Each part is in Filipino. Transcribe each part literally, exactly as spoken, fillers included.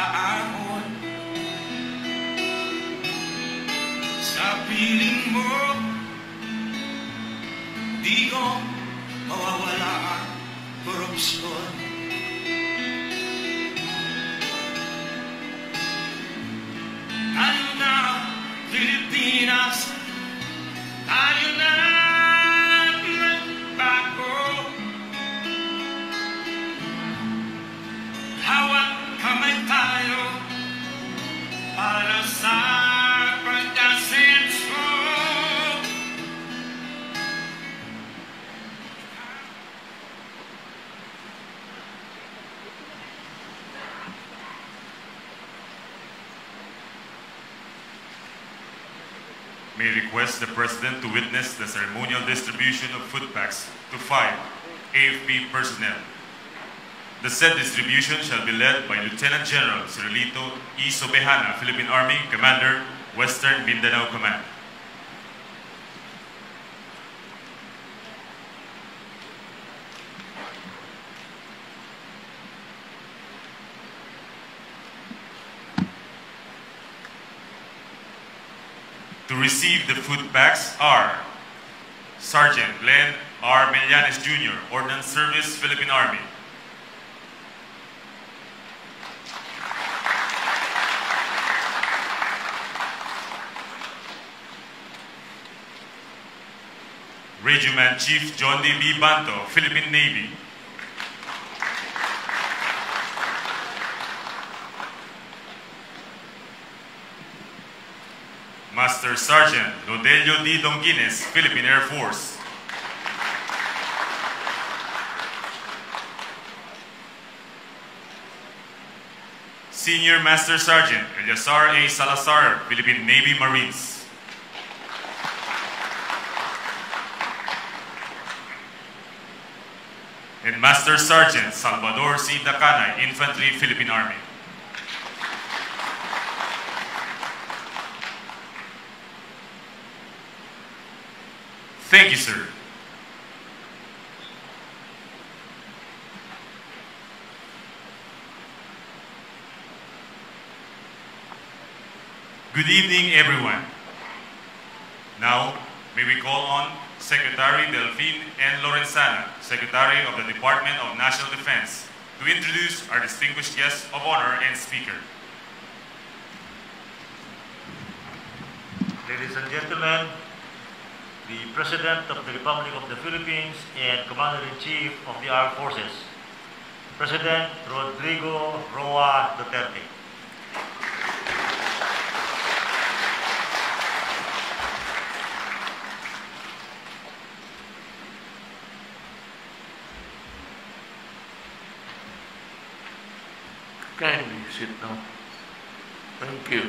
ahon sa piling mo. Di ko mawawala ang korupsyon. Tayo na, Pilipinas, tayo na nagbago. Hawak kamay tayo para sa pag-asenso. May I request the President to witness the ceremonial distribution of food packs to five A F P personnel. The said distribution shall be led by Lieutenant General Cirilito E. Sobejana, Philippine Army, Commander, Western Mindanao Command. To receive the food packs are Sergeant Glenn R. Millanes Junior, Ordnance Service, Philippine Army. Regiment Chief John D. B. Banto, Philippine Navy. Master Sergeant Lodelio D. Donguines, Philippine Air Force. Senior Master Sergeant Eliazar A. Salazar, Philippine Navy Marines. And Master Sergeant Salvador C. Dacanay, Infantry, Philippine Army. Thank you, sir. Good evening, everyone. Now, may we call on Secretary Delphine N. Lorenzana, Secretary of the Department of National Defense, to introduce our distinguished guest of honor and speaker. Ladies and gentlemen, the President of the Republic of the Philippines and Commander-in-Chief of the Armed Forces, President Rodrigo Roa Duterte. Kindly sit down. Thank you.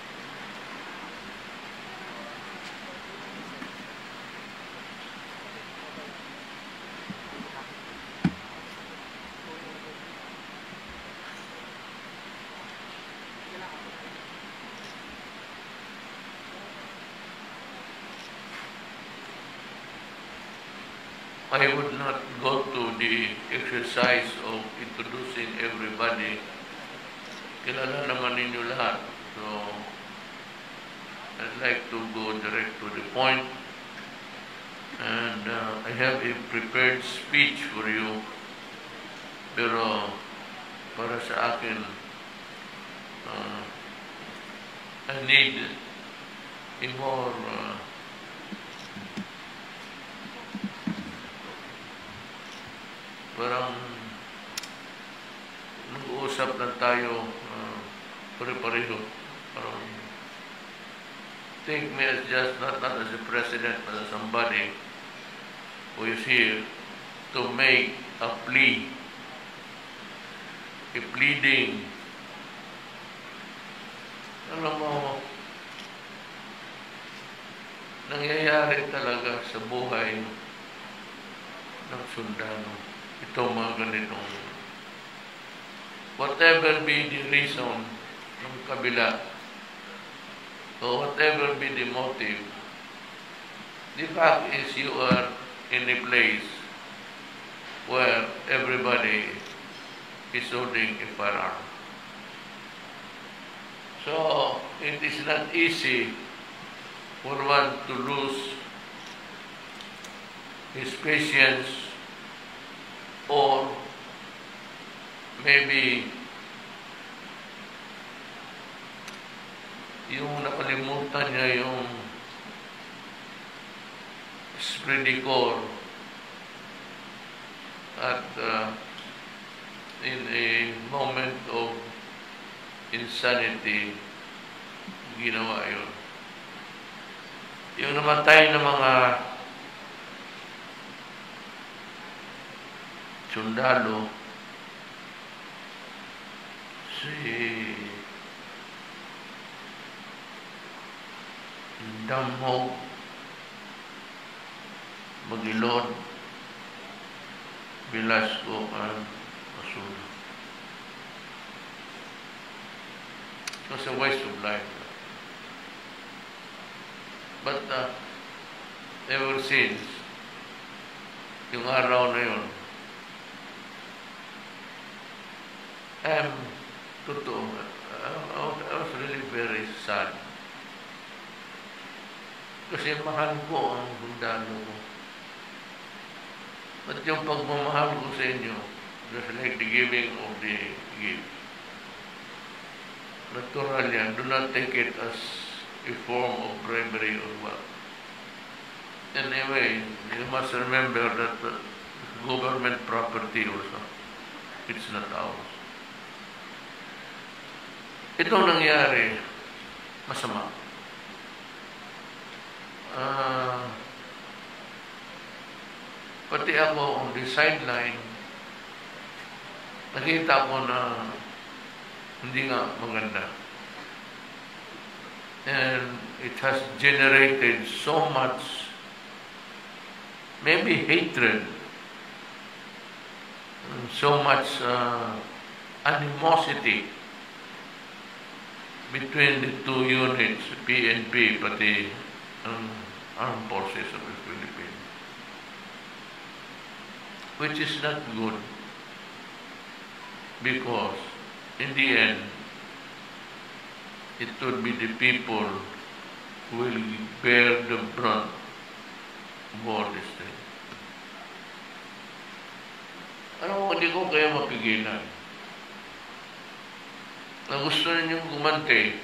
I would not go to the exercise of introducing everybody. Kilala naman ninyo lahat. So, I'd like to go direct to the point. And uh, I have a prepared speech for you. Pero para sa akin, uh, I need a more uh, parang nag-uusap lang tayo uh, pare-pareho. Parang take me as just not, not as a president but as somebody who is here to make a plea, a pleading. Alam mo, nangyayari talaga sa buhay ng sundalo. Ito mga ganitong, whatever be the reason ng kabila, or whatever be the motive, the fact is you are in a place where everybody is holding a firearm. So, it is not easy for one to lose his patience or maybe yung nakalimutan niya yung spredicor at uh, in a moment of insanity ginawa yun. Yung namatay na mga sundalo, si Damhog, Magilon, Velasco, and Asuna. It was a waste of life. But uh, ever since, yung araw na yun, I'm totoo, I, I, was, I was really very sad. Kasi mahal ko ang sundalo ko. At yung pagmamahal ko sa inyo, just like the giving of the gift. Natural yan. Do not take it as a form of bribery or what. Anyway, you must remember that uh, government property also, it's not ours. Itong nangyari, masama. Uh, pati ako on the sideline, nakita ko na hindi nga maganda. And it has generated so much, maybe hatred, so much uh, animosity between the two units, P N P, pati ang armed forces of the Philippines, which is not good, because in the end, it would be the people who will bear the brunt of all this thing. Ano, hindi ko kaya mapigilan. Na gusto ninyong gumante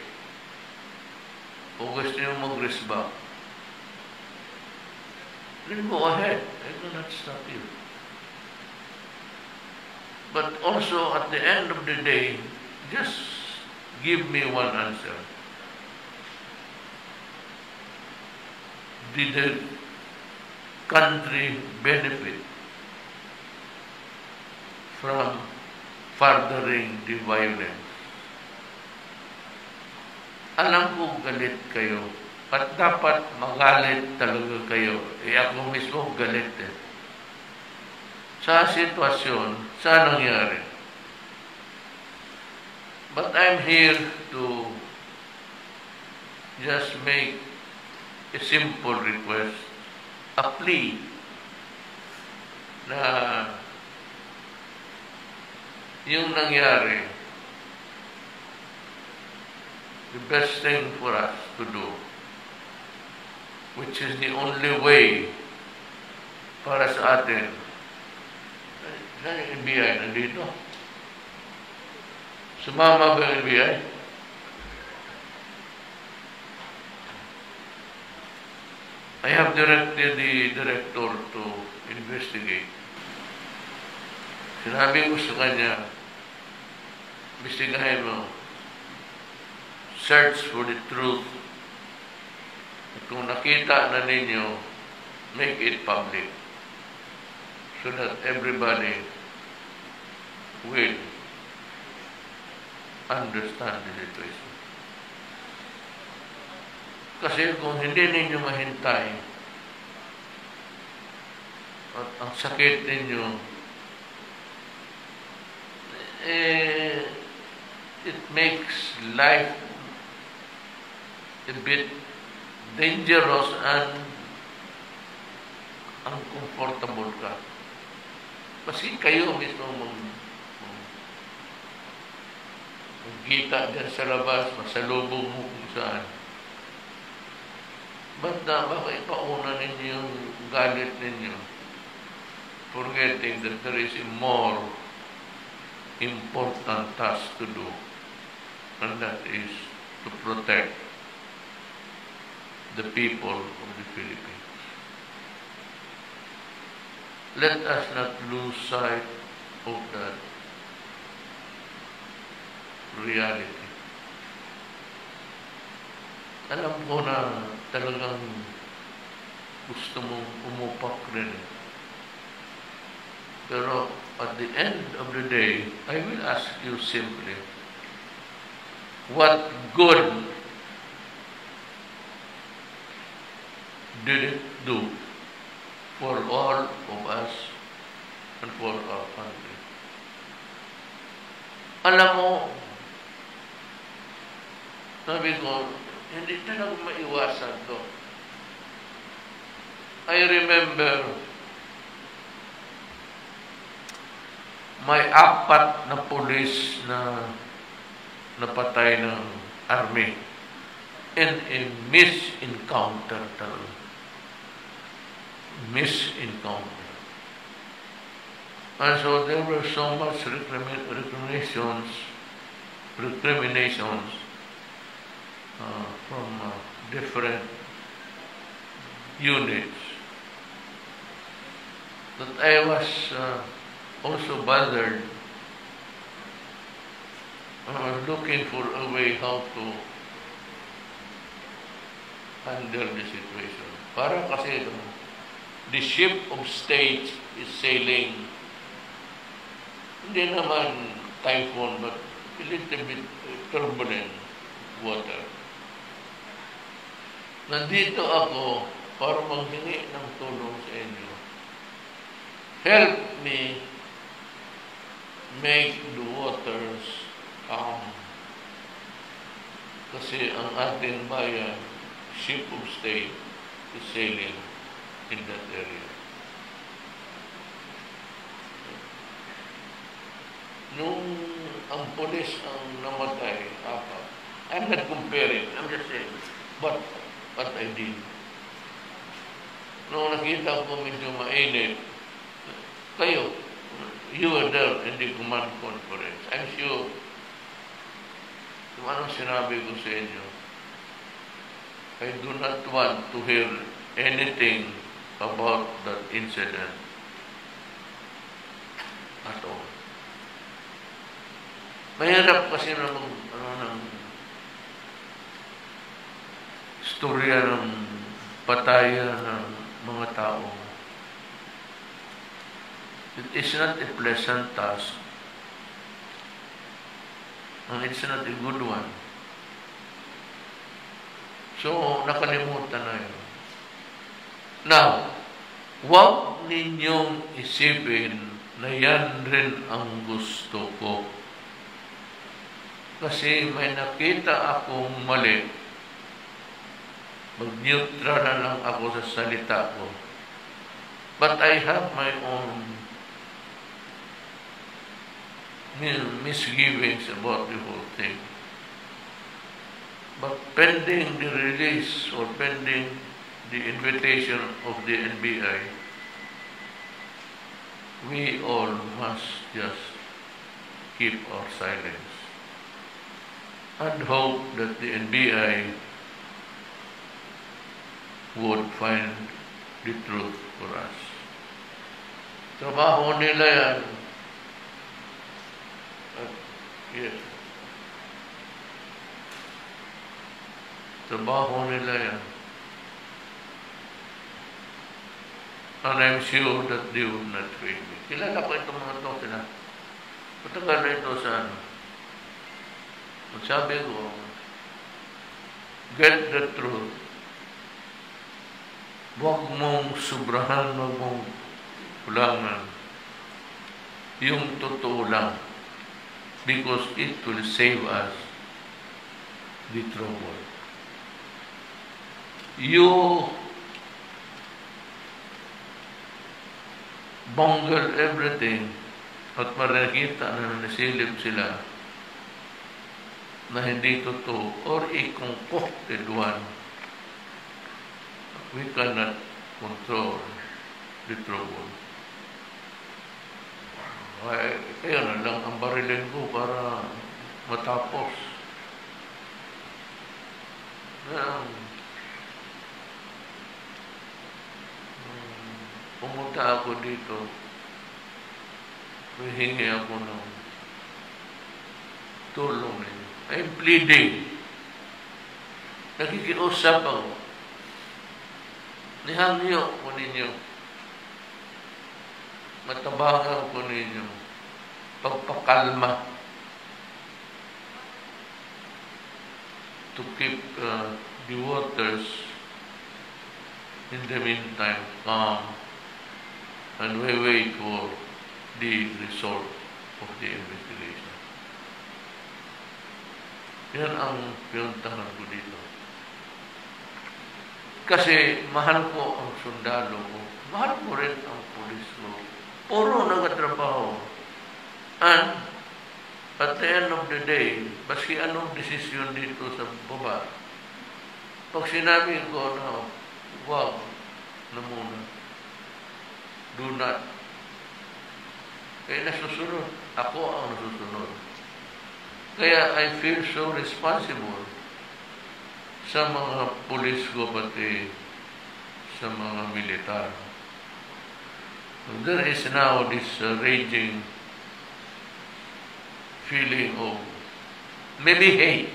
o gusto ninyong mag-resback, then go ahead. I will not stop you. But also, at the end of the day, just give me one answer. Did the country benefit from furthering the violence? Alam ko galit kayo. At dapat magalit talaga kayo. Eh ako mismo galit eh. Sa sitwasyon, sa nangyari. But I'm here to just make a simple request, a plea na yung nangyari, the best thing for us to do, which is the only way para sa atin. Saan yung N B I? Nandito? Sumama ba yung N B I? I have directed the director to investigate. Sinabi ko sa kanya, investigahin mo, search for the truth. At kung nakita na ninyo, make it public so that everybody will understand the situation. Kasi kung hindi ninyo mahintay at ang sakit ninyo, eh, it makes life a bit dangerous and uncomfortable ka. Kasi kayo mismo mag Kita dyan sa labas, masalubong mo kung saan. Ba't na, baka ipauna ninyo yung galit ninyo? Forgetting that there is a more important task to do, and that is to protect the people of the Philippines. Let us not lose sight of that reality. Alam ko na talagang gusto mong umupak rin. Pero at the end of the day, I will ask you simply, what good did it do for all of us and for our country? Alam mo, sabi ko, hindi talaga maiwasan to. I remember may apat na pulis na napatay ng army in a misencounter talaga. Misencounter. And so there were so much recriminations, recriminations uh, from uh, different units that I was uh, also bothered. I was looking for a way how to handle the situation. Para kasi the ship of state is sailing, hindi naman typhoon, but a little bit turbulent water. Nandito ako para manghingi ng tulong sa inyo. Help me make the waters calm. Kasi ang ating bayan, ship of state, is sailing in that area. Nung ang polis ang namatay, apat, I'm not comparing, I'm just saying, but what I did. Nung nakita ko medyo mainit, kayo, you were there in the command conference. I'm sure, kung anong sinabi ko sa inyo, I do not want to hear anything about that incident at all. Mahirap kasi na mag, ano, ng storya ng patayan ng mga tao. It is not a pleasant task. And it's not a good one. So, nakalimutan na yun. Now, huwag ninyong isipin na yan rin ang gusto ko. Kasi may nakita akong mali. Mag-neutral na lang ako sa salita ko. But I have my own misgivings about the whole thing. But pending the release or pending the invitation of the N B I, we all must just keep our silence and hope that the N B I would find the truth for us. Trabaho nila yan. Uh, yes. Trabaho nila yan. And I'm sure that they will not fail me. Kilala ko itong mga ito sila. Matagal na ito sa ano. Sabi ko, get the truth. Huwag mong sobrahan, huwag mong kulangan. Yung totoo lang. Because it will save us the trouble. You bungle everything at marakita na nasilip sila. na hindi totoo or a concocted one, we cannot control the trouble. Ay, kaya na lang ang barilin ko para matapos. Na, um, pumunta ako dito, hihingi ako ng tulong ninyo. I'm pleading. Nakikiusap ako. Nihangyo ko ninyo. Matabangan ko ninyo. Pagpakalma. To keep uh, the waters in the meantime calm and we wait for the result of the investigation. Yan ang pinuntahan ko dito. Kasi mahal ko ang sundalo ko. Mahal ko rin ang pulis ko. Puro nagatrabaho. And at the end of the day, baski anong desisyon dito sa baba, pag sinabi ko na, wag na muna, do not, eh nasusunod. Ako ang nasusunod. Kaya I feel so responsible sa mga pulis ko pati sa mga militar. There is now this uh, raging feeling of maybe hate.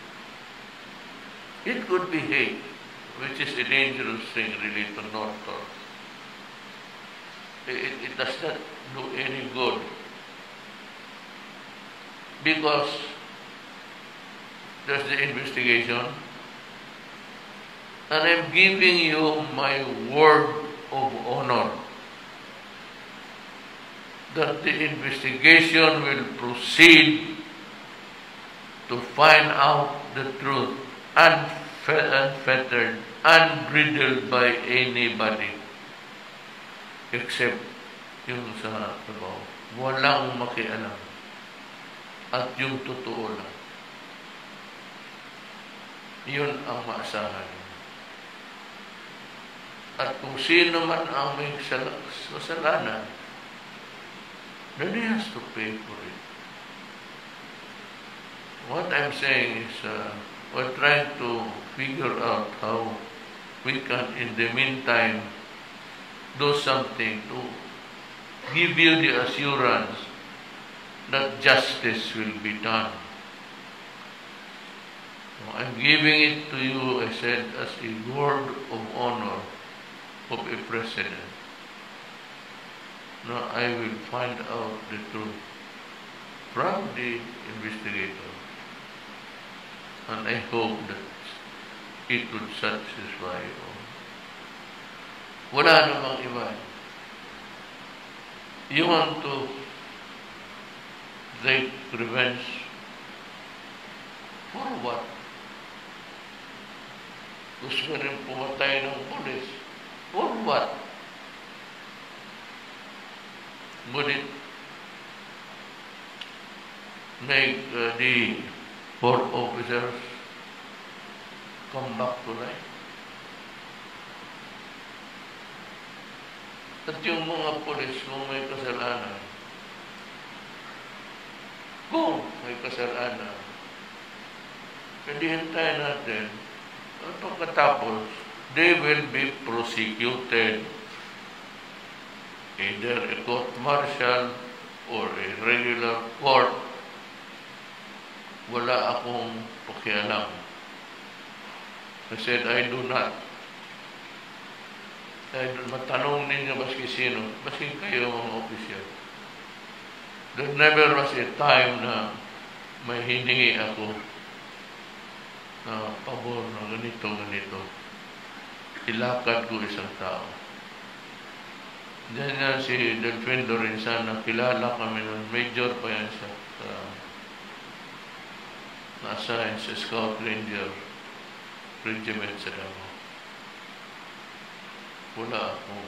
It could be hate, which is a dangerous thing really to nurture. It, it does not do any good. Because there's the investigation, and I'm giving you my word of honor that the investigation will proceed to find out the truth, unfettered, unbridled by anybody, except yung sa trabaho. Walang makialam. At yung totoo lang. Yun ang maasahan. At kung sino man ang may kasalanan, then he has to pay for it. What I'm saying is, uh, we're trying to figure out how we can, in the meantime, do something to give you the assurance that justice will be done. So I'm giving it to you, I said, as a word of honor of a president. Now I will find out the truth from the investigator. And I hope that it would satisfy you. Wala namang iba. You want to take revenge for what? Gusto rin pumatay ng pulis. For what? Would it make uh, the four officers come back to life? At yung mga pulis kung may kasalanan, kung may kasalanan, hindi hintayin natin, at pagkatapos, they will be prosecuted either a court-martial or a regular court. Wala akong pakialam. I said, I do not. Dahil matanong ninyo baski sino, baski kayo mga official. There never was a time na may hiningi ako na pabor na ganito, ganito. Ilakad ko isang tao. Diyan nga si Delfin Lorenzana, kilala kami nun, major pa yan siya sa na-assign sa Scout Ranger Regiment sa Davao. Wala akong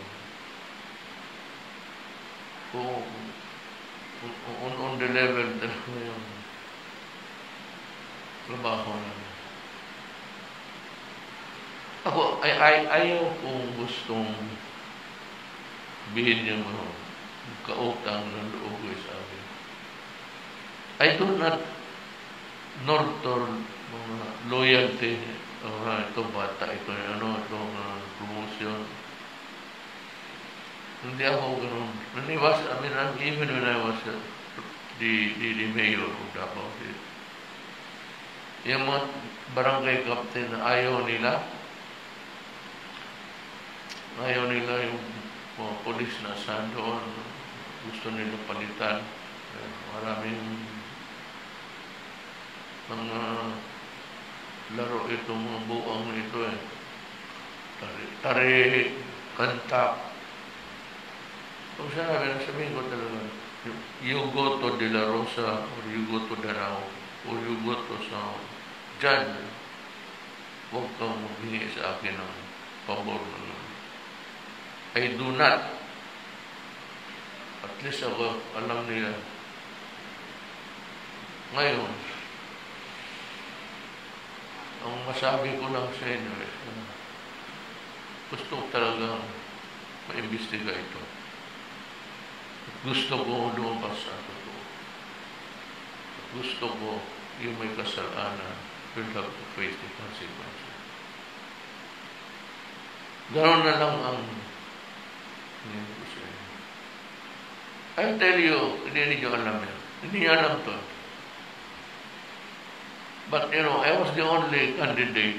kung on, on the level talaga yung trabaho namin. Ako, ay, ay, ayaw kong gustong bihin niya mo kautang ng loob ko sa akin. I do not nurture mga loyalty. Oh, ito bata, ito ano, ito uh, promotion. Hindi ako ganun. Naniwas, I mean, even when I was uh, the, the, the mayor of Davao City, yung mga barangay captain na ayaw nila, ayaw nila yung mga polis na saan doon, gusto nila palitan. Maraming mga laro itong mga buang ito eh. Tari, tari kanta. Kung sinabi na sabihin ko talaga, you go to De La Rosa, or you go to Danao, or you go to sa Jan, huwag kang maghingi sa akin ng pabor. I do not. At least ako, alam nila. Ngayon, ang masabi ko lang sa inyo, eh, gusto ko talagang maimbestiga ito. Gusto ko lumabas sa totoo. Gusto ko yung may kasalanan will have to face the consequences. Ganoon na lang ang hindi ko sa inyo. I'll tell you, hindi ninyo alam yan. Hindi niyo alam to. But, you know, I was the only candidate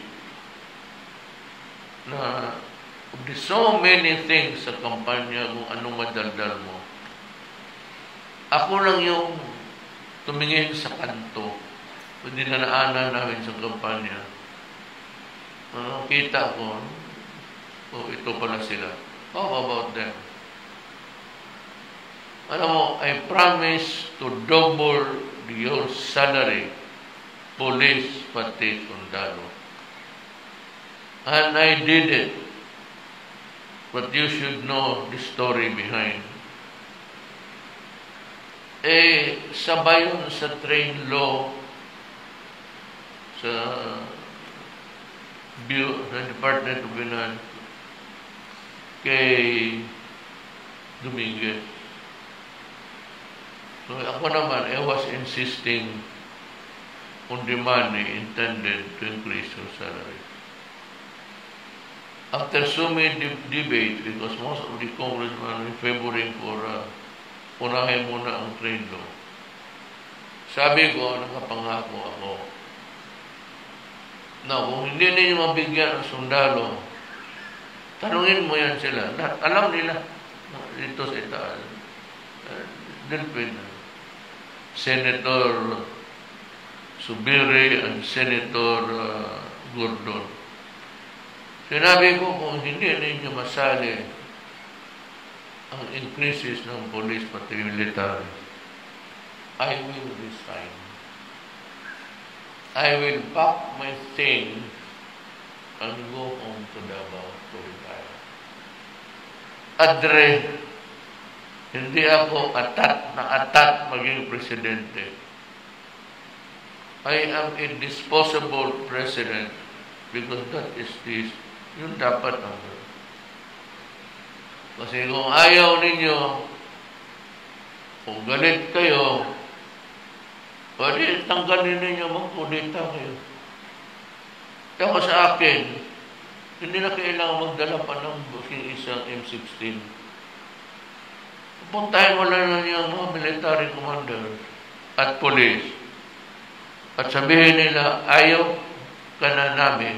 na of the so many things sa kampanya kung anong madaldal mo. Ako lang yung tumingin sa kanto. Kung dinanaanan namin sa kampanya. Uh, kita ko, oh, ito pala sila. How about them? Alam mo, I promise to double your salary, police, pati sundalo. And I did it. But you should know the story behind. Eh, sabay yun sa train law sa, sa Department of Finance kay Dominguez. So ako naman, I was insisting on the money intended to increase your salary. After so many de debates, because most of the congressmen were favoring for uh, unahin muna ang trade law. Sabi ko, nakapangako ako, na kung hindi ninyo mabigyan ng sundalo, tanungin mo yan sila. Lahat, alam nila, dito sa itaal, uh, Delpin, Senator Subiri and Senator uh, Gordon. Sinabi ko, kung hindi ninyo masali ang increases ng police pati military, I will resign. I will pack my things and go home to Davao to retire. Adre, hindi ako atat na atat maging presidente. I am a disposable president because that is this. Yun dapat ang kasi kung ayaw ninyo, kung galit kayo, pwede tanggalin ninyo, magkudita kayo. Kaya sa akin, hindi na kailangan magdala pa ng isang M sixteen. Puntahin mo lang na yung mga military commanders at police at sabihin nila, ayaw ka na namin.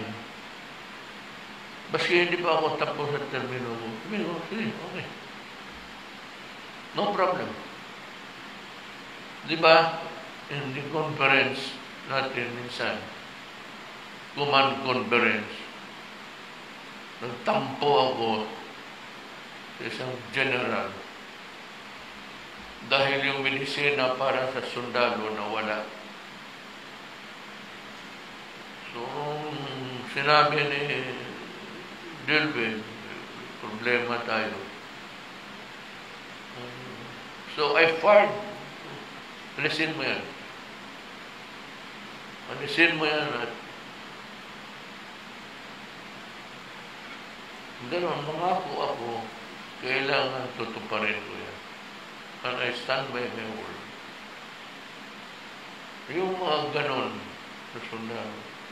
Baski hindi pa ako tapos sa termino ko. Sabihin ko, sige, okay. No problem. Di ba, in the conference natin minsan, command conference, nagtampo ako sa isang general dahil yung medisina para sa sundalo na wala. So, sinabi ni Delvin, problema tayo. So, I fired. Listen mo yan. Alisin mo yan at gano'n, mangako ako, kailangan tutuparin ko yan. And I stand by my word. Yung mga gano'n, susundan.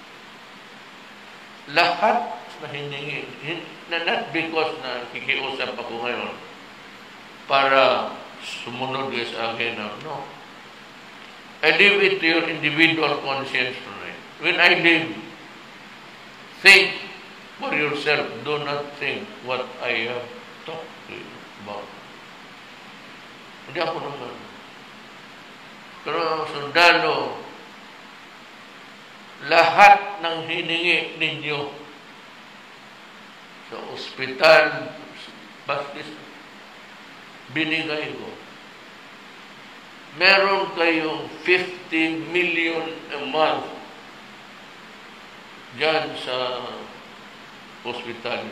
Lahat na hiningi, na not because na kikiusap ako ngayon para sumunod kayo sa akin. No. I leave it to your individual conscience tonight. When I leave, think for yourself. Do not think what I have talked to you about. Hindi ako naman. Pero sundalo, lahat ng hiningi ninyo sa ospital, bastis, binigay ko. Meron kayong fifty million a month dyan sa ospital.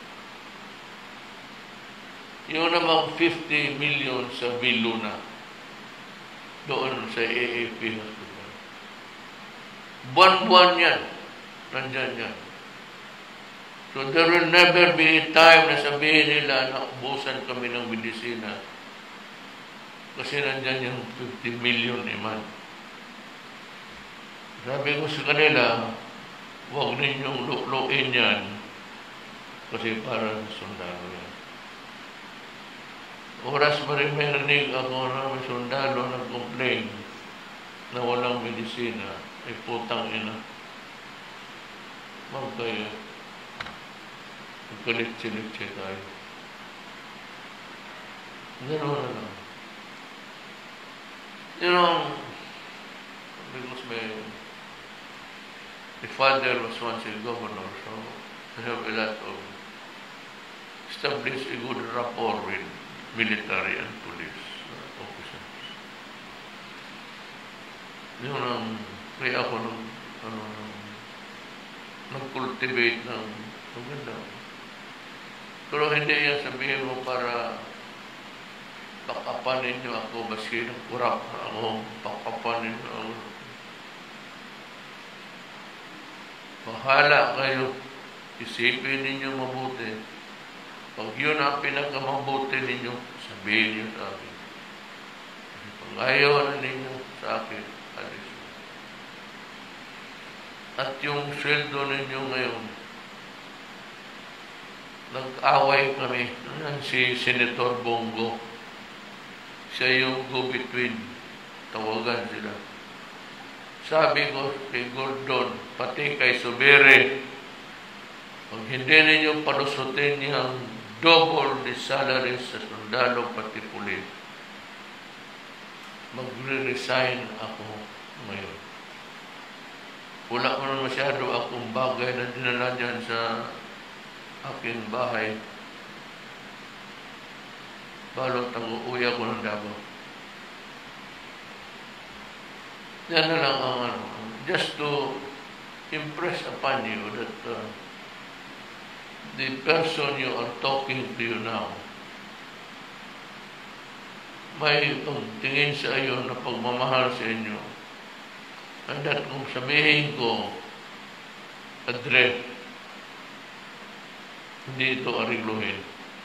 Yung namang fifty million sa Viluna, doon sa A A P Hospital. Buwan-buwan yan. Nandyan yan. So there will never be a time na sabihin nila na ubusan kami ng medisina kasi nandyan yung fifty million a month. Sabi ko sa kanila, huwag ninyong lukluin yan kasi para sundalo yan. Oras pa rin may rinig ako na may sundalo nag-complain na walang medisina. Ay putang ina. Huwag kayo. Magkalit-silitsi tayo. Gano'n na lang. You know, because my, my father was once a governor, so I have a lot of established a good rapport with military and police uh, officers. Yun ang, kaya ako nang, ano, nag-cultivate ng maganda. Pero hindi yan sabihin mo para pakapanin niyo ako, baski ng kurap na ako, pakapanin niyo ako. Bahala kayo, isipin ninyo mabuti. Pag yun ang pinakamabuti ninyo, sabihin niyo sa akin. Pag ayaw na ninyo sa akin, alis. At yung sweldo ninyo ngayon, nag-away kami. Si Senator Bongo. Siya yung go-between. Tawagan sila. Sabi ko kay Gordon, pati kay Subere, pag hindi ninyo palusutin yung double the salaries sa sundalo pati pulis, magre-resign ako ngayon. Wala mo na masyado akong bagay na dinala dyan sa aking bahay. Balot ang uuwi ako ng Davao. Yan na lang ang ano, just to impress upon you that uh, the person you are talking to you now may pagtingin sa iyo na pagmamahal sa inyo. And that kung sabihin ko, address, hindi ito arigluhin.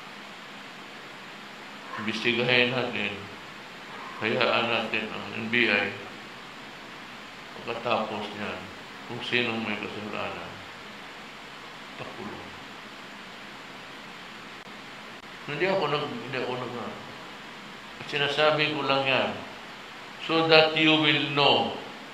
Imbestigahin natin, hayaan natin ang N B I pagkatapos niyan kung sinong may kasalanan, pakulong. Hindi ako nag, hindi ako nag, sinasabi ko lang yan so that you will know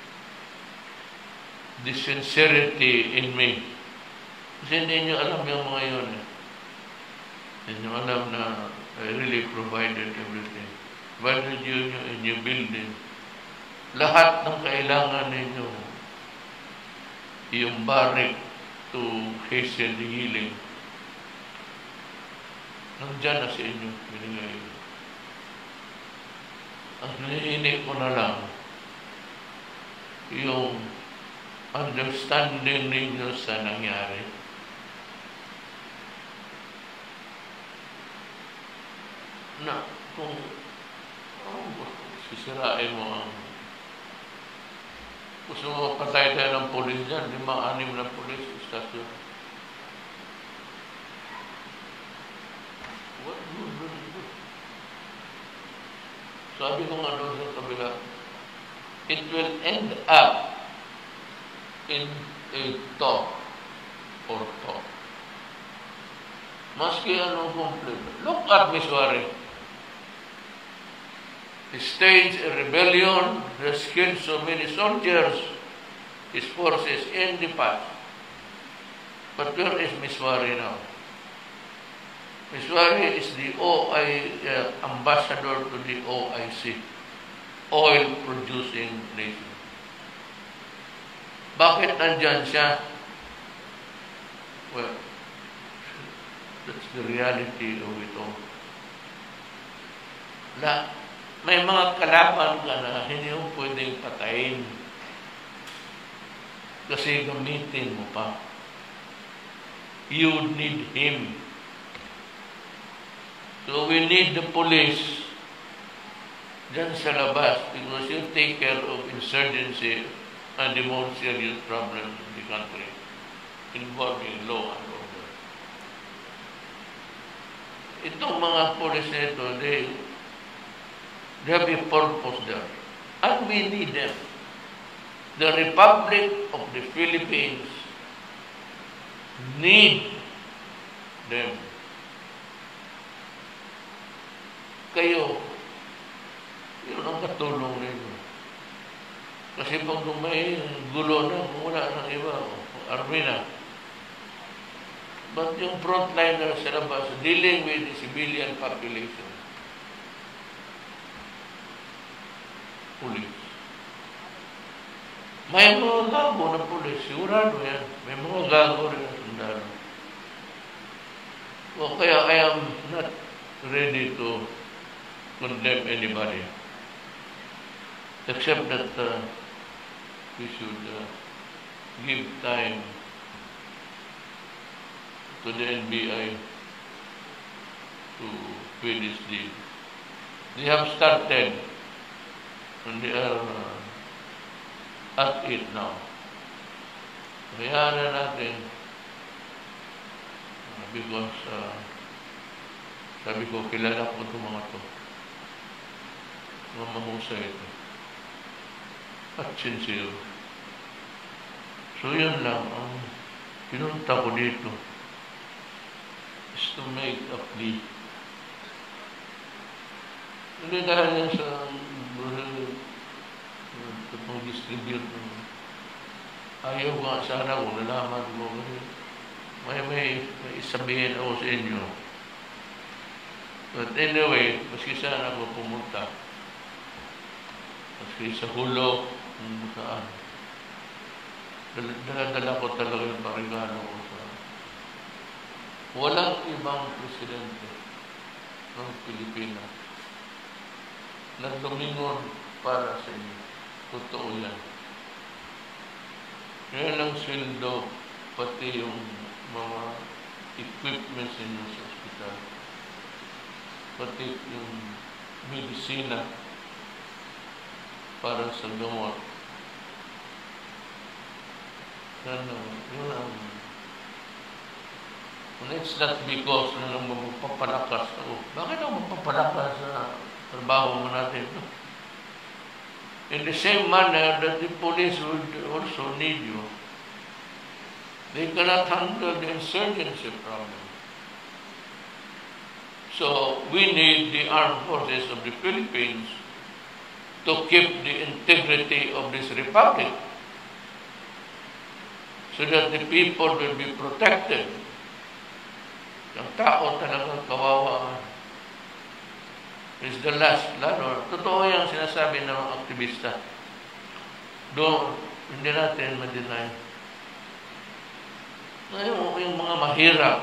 the sincerity in me. Kasi hindi nyo alam yung mga yun. Eh. Hindi nyo alam na I really provided everything. Valued you in your building. Lahat ng kailangan ninyo, yung barrack to hasten the healing, nandyan na sa inyo, binigay. Ang hinihingi ko na lang, yung understanding ninyo sa nangyari. Na kung oh, sisirain mo ang Gusto mo patay tayo ng pulis dyan, lima, anim na pulis, istasyon. What good, good, good. Sabi ko nga doon sa kabila, it will end up in a talk or talk. Maski anong complete. Look at Missouri. He staged a rebellion, has killed so many soldiers, his forces in the past. But where is Missouri now? Missouri is the O I uh, ambassador to the O I C, oil producing nation. Bakit nandyan siya? Well, that's the reality of it all. Na, may mga kalaban ka na hindi mo pwedeng patayin. Kasi gamitin mo pa. You need him. So we need the police dyan sa labas because you take care of insurgency and the most serious problems in the country involving law and order. Itong mga police nito, they, they have a purpose there. And we need them. The Republic of the Philippines need them. Kayo, yun ang katulong ninyo. Kasi pag may gulo na, wala ng iba, army na. But yung frontliner sa labas, dealing with the civilian population, police. May mga gago na police, sigurado yan. May mga gago rin na sundalo. So, kaya I am not ready to condemn anybody. Except that uh, we should uh, give time to the N B I to finish the. They have started and they are uh, at it now. Kaya na natin uh, because uh, sabi ko, kilala ko itong mga to. Mga mahusay ito. At sincere. So yun lang, ang pinunta ko dito is to make a plea. Hindi dahil yan sa pag-distribute. Ayaw nga sana kung nalaman mo. May may, may isabihin ako sa inyo. But anyway, maski sana ako pumunta. Maski sa hulo, kung saan. Dala-dala ko talaga yung parigano ko sa... Walang ibang presidente ng Pilipinas na lumingon para sa inyo. Totoo yan. Yan ang sweldo, pati yung mga equipments ninyo sa hospital. Pati yung medisina para sa gamot. Ano, yun ang... And it's not because na nang magpapalakas ako. Bakit ako magpapalakas sa trabaho mo natin? No? In the same manner that the police would also need you. They cannot handle the insurgency problem. So we need the armed forces of the Philippines to keep the integrity of this republic so that the people will be protected. Ang tao talagang kawawa. Is the last, lalo, totoo yung sinasabi ng mga aktivista. Doon, hindi natin ma-deny. Yung, yung mga mahirap.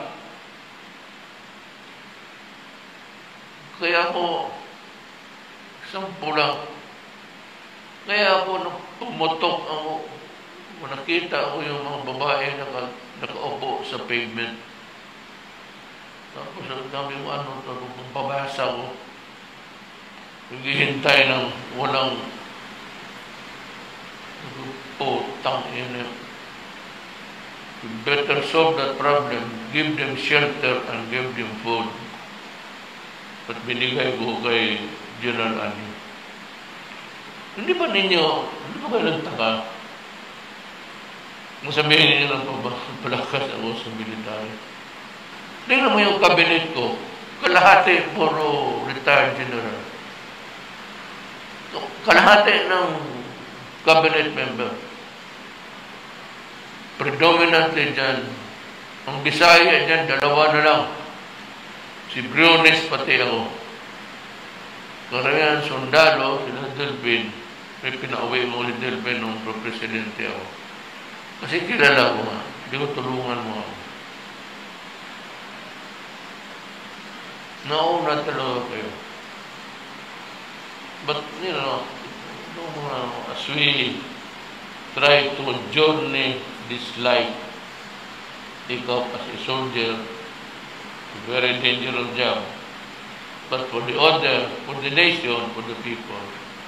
Kaya ako, sampu lang. Kaya ako, nung pumutok ako, nakita ko yung mga babae na naka, nakaupo sa pavement. Tapos ang dami mo ano, kung pabasa ko, naghihintay ng walang Oh, tang ina. You better solve that problem. Give them shelter and give them food. At binigay ko kay General Ani. Hindi ba ninyo, hindi ba kayo nagtaka? Masabihin ninyo lang pa ba, palakas ako sa military. Tingnan mo yung cabinet ko, kalahati puro retired general. Kalahati ng cabinet member. Predominantly dyan. Ang Bisaya dyan, dalawa na lang. Si Briones pati ako. Karamihan sundalo, sila Delvin. May pinauwi mo si Delvin nung pro-presidente ako. Kasi kilala ko nga. Hindi ko tulungan mo ako. Nauna talaga kayo. But, you know, as we try to journey this life, take up as a soldier, a very dangerous job. But for the other, for the nation, for the people,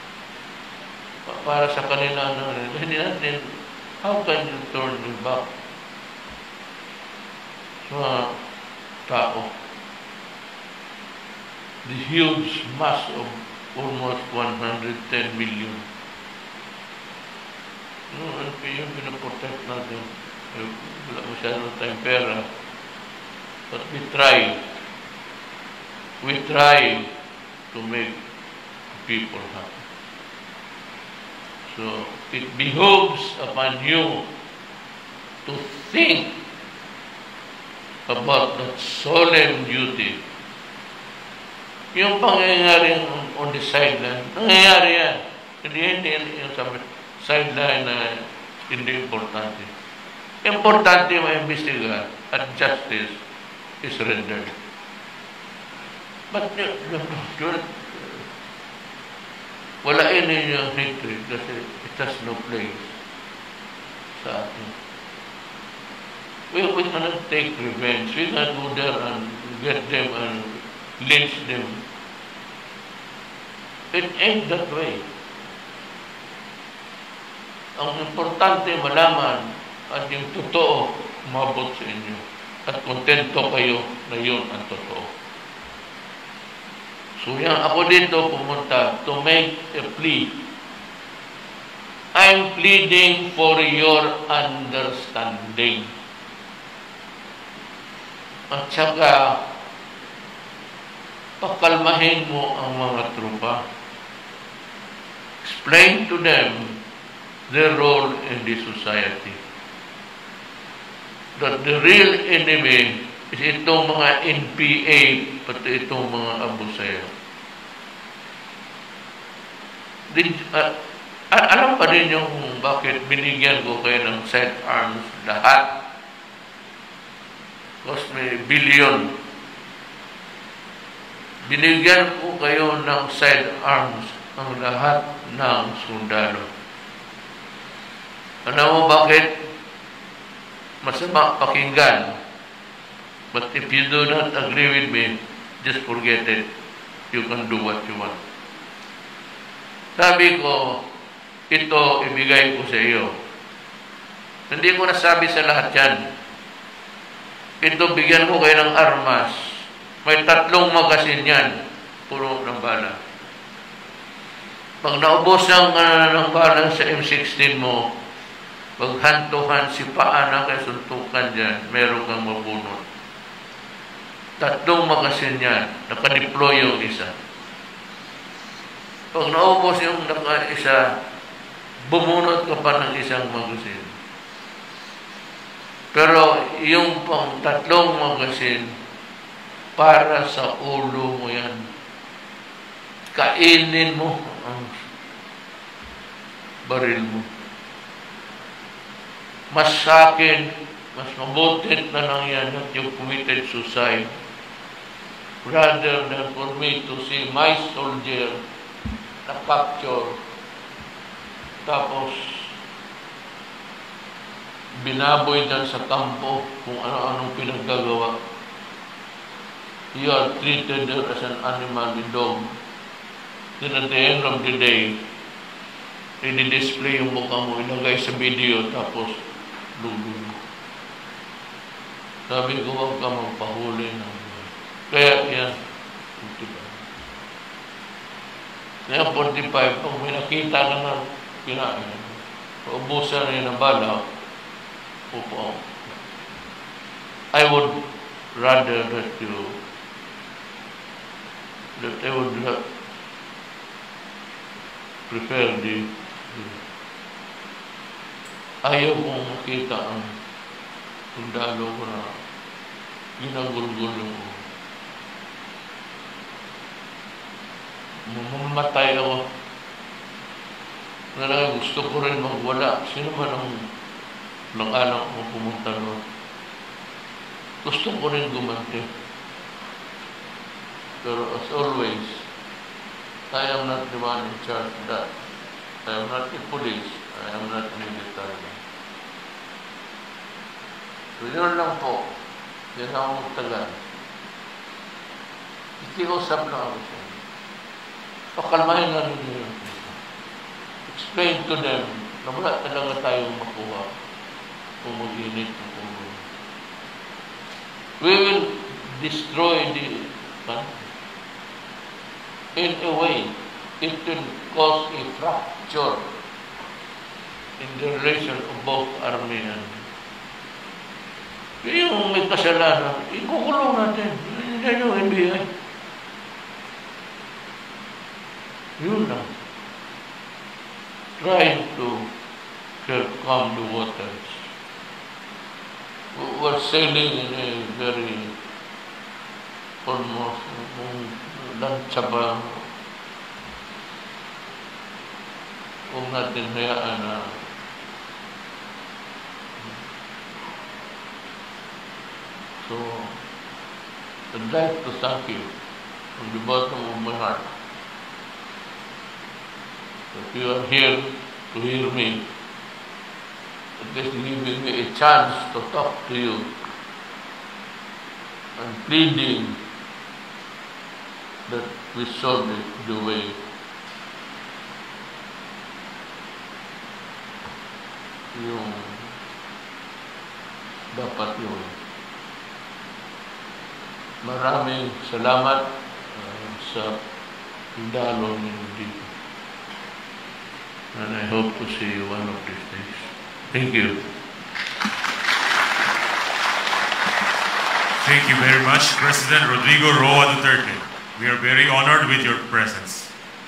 para sa kanila, hindi natin, how can you turn your back sa tao? The huge mass of almost one hundred ten million. No, ano pa yung pinaprotect natin? Wala masyadong tayong pera. But we try. We try to make people happy. So, it behoves upon you to think about that solemn duty. Yung pangyayari on the sideline, nangyayari yan. Hindi, hindi yung sa sideline na hindi importante. Importante ma-imbestiga at justice is rendered. But you, you, you, wala ini yung hatred kasi it has no place sa atin. We, we cannot take revenge. We cannot go there and get them and lynch them. It ain't that way. Ang importante malaman at yung totoo umabot sa inyo at kontento kayo na yun ang totoo. So yan, ako dito pumunta to make a plea. I'm pleading for your understanding. At saka, pakalmahin mo ang mga trupa. Explain to them their role in the society. That the real enemy is itong mga N P A, pati itong mga abusero. Did, uh, alam pa rin yung bakit binigyan ko kayo ng sidearms lahat. Because may billion. Binigyan ko kayo ng sidearms ang lahat ng sundalo. Alam mo bakit? Masama pakinggan. But if you do not agree with me, just forget it. You can do what you want. Sabi ko, ito ibigay ko sa iyo. Hindi ko nasabi sa lahat yan. Ito, bigyan ko kayo ng armas. May tatlong magasin yan. Puro ng bala. Pag naubos ang uh, ng bala sa M sixteen mo, paghantuhan si paa na kay suntukan dyan, meron kang mabunot. Tatlong magasin yan. Nakadeploy yung isa. Pag naubos yung naka-isa, bumunot ka pa ng isang magasin. Pero yung pang tatlong magasin, para sa ulo mo yan. Kainin mo ang baril mo. Mas sa akin, mas mabutit na lang yan at you committed suicide rather than for me to see my soldier na capture tapos binaboy dyan sa kampo kung ano-anong pinaggagawa. You are treated as an animal, a dog. Then at the end of the day, i-display yung mukha mo, ilagay sa video, tapos lulul. Sabi ko, huwag ka magpahuli ng... Kaya yan, forty-five. Kaya forty-five, pag may nakita ka na kinain, paubusan rin ng bala, upo. I would rather that you, that I would uh, prefer the, the ayaw kong makita ang sundalo ko na ginagulgulo mo. Mamamatay ako. Talaga gusto ko rin magwala. Sino man ang nang-anak mo pumunta doon? Gusto ko rin gumanti. Pero as always, I am not the one in charge of that. I am not the police. I am not military. So yun lang po. Yan ang magtagal. Ikiusap na ako siya. Pakalmahin na ninyo yun. Explain to them na wala talaga tayong makuha kung mag-init ng ulo. We will destroy the country. In a way, it will cause a fracture in the relation of both army and yung may kasalanan, ikukulong natin. Yan yung N B I. Yun lang. Trying to calm the waters. We're sailing in a very almost lancha ba. Huwag natin hayaan na so, I'd like to thank you from the bottom of my heart that you are here to hear me, at least giving me a chance to talk to you and pleading that we solve it the way yung dapat yun. Maraming salamat uh, sa pindalo ninyo dito. And I hope to see you one of these days. Thank you. Thank you very much, President Rodrigo Roa Duterte. We are very honored with your presence.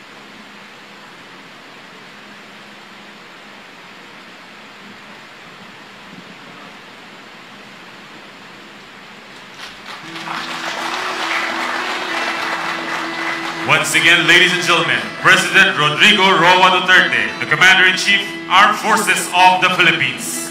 Once again, ladies and gentlemen, President Rodrigo Roa Duterte, the Commander-in-Chief, Armed Forces of the Philippines.